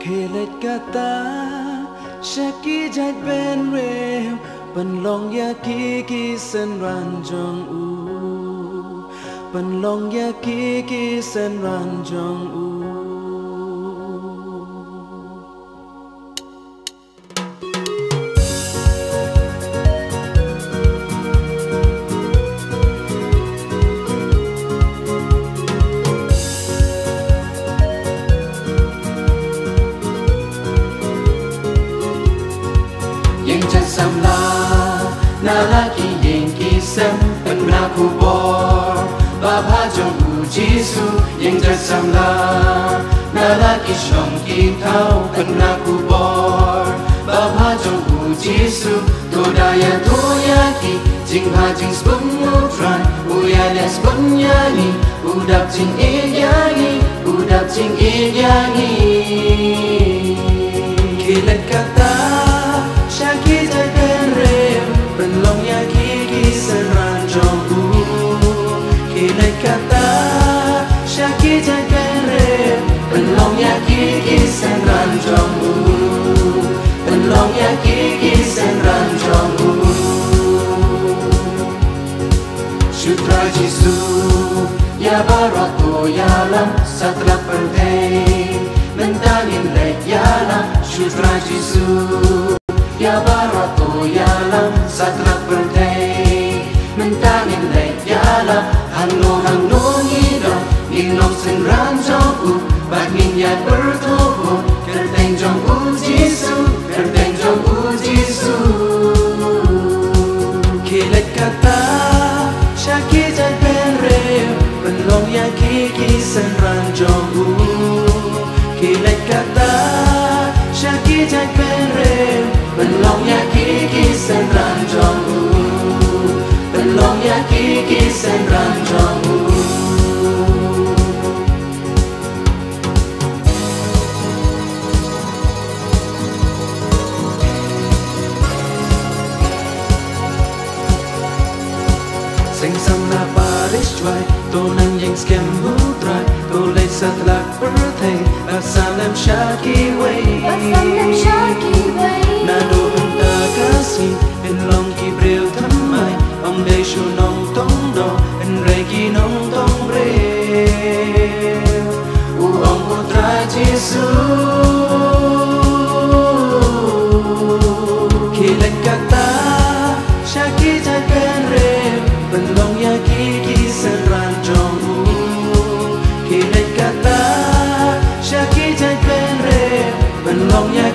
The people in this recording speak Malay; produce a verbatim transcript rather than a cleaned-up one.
Kelet kata Syaki jat ben rem Penlong yaki kisen ranjong u Penlong yaki kisen ranjong u Nalaki yang kisam penaku bor Bapa jong Jisu yang jasamlah Nalaki syong kitau penaku bor Bapa jong Jisu Todaya toyaki Jing hajing sepemutran Uyalias penyanyi Udap jing ilyangi Udap jing ilyangi Kilat kata Syaki jagan rem Penlong yaki kisen ranjong u Kilat kata Syaki jagan rem Penlong yaki kisen ranjong u Penlong yaki kisen ranjong u Syutra Jisu Ya barato yalam Setelah penting Mentangin leit yalam Syutra Jisu Ya barato yalam Setelah penting Mentangin leit yalam Hano hano ngidong Nginong sen ranjong u Bagin ya bertubuh Kerteng jong u Jisu Kerteng jong u Jisu Kilat kata Syaki jat ben rem Penlong yaki kisen ranjong u Kilat kata Syaki jat ben rem Penlong yaki kisen ranjong u Penlong yaki kisen ranjong u Sing sam na paris chwai Tonan yang skem hutrai Tolai setelah berthei Basalam syaki wei Basalam syaki wei Nado henta kasih Penlong kibril tamai Om dei shu nong tong do En regi nong tong bril Uong putra Jisu Kilat kata Syaki jagan rem Penlong yaki kisen ranjong u Kilat kata Syaki jagan rem Penlong yaki